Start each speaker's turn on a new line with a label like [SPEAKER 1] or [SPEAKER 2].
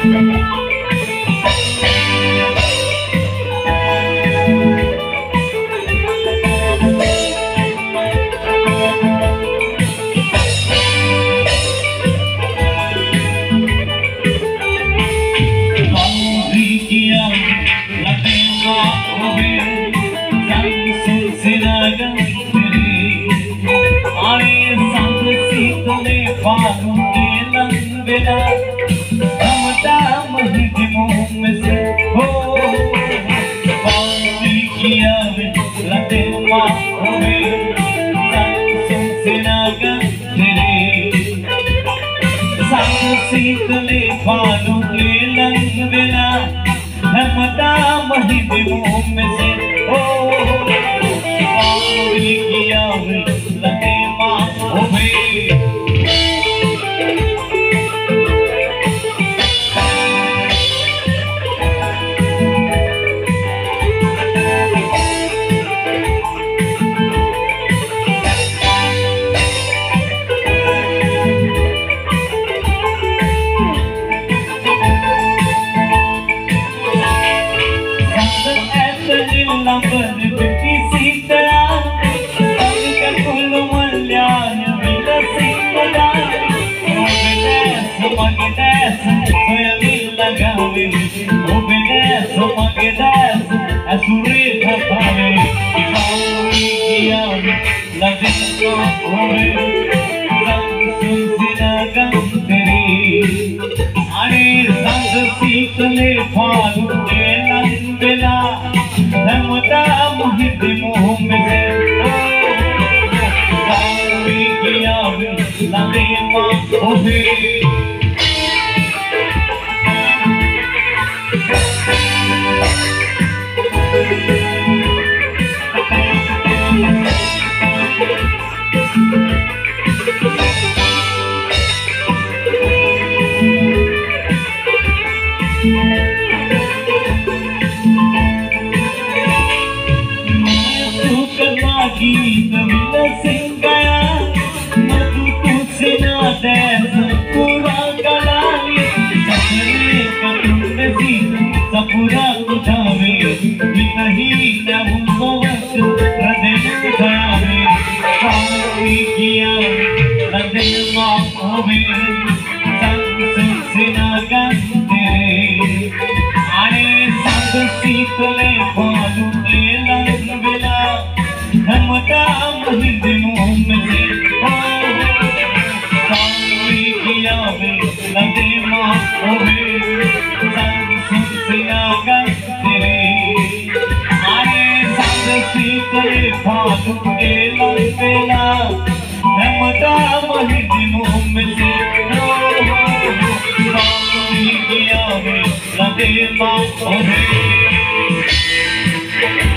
[SPEAKER 1] शीतले फालों के लंग बिना नमदा महिदियों में से ओ पावली किया वे लगे माँ हो शीतले फालों के लंग बिना नमदा महिदियों में से पावली किया वे लगे माँ हो गीत मिल सिंह गया मधु तुझसे ना देश पूरा गलाली सपने कतुंड सीत सपूरा उठावे नहीं न उनको वक्त हृदय उठावे पावली किया हृदय माँ होवे संग से ना तेरे आने संग शीतले फालों के लंग बिना नमदा महिदियों में से पावली किया वे लगे माँ हो तेरे आने संग शीतले फालों के लंग बिना नमदा महिदियों में से पावली किया वे लगे माँ हो